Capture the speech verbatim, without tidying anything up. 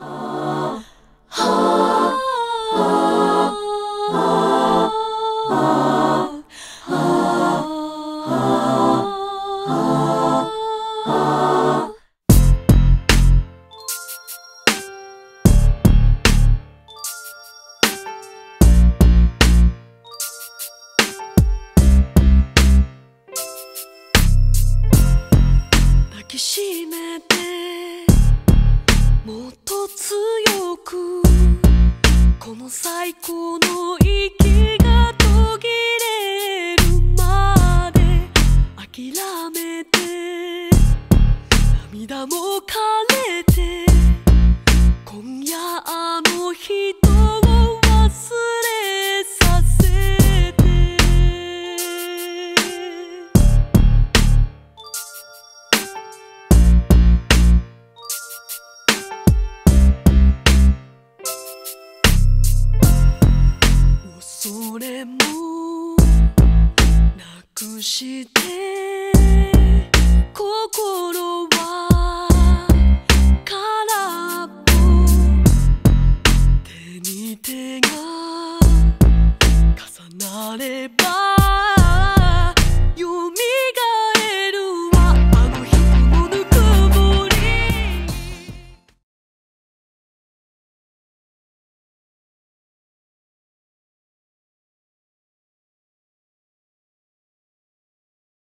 抱きしめてもっと強くこの最高の息が途切れるまで諦めて涙も枯れて今夜あの人を忘れさせてそれもなくして心は空っぽ手に手が重なれば夢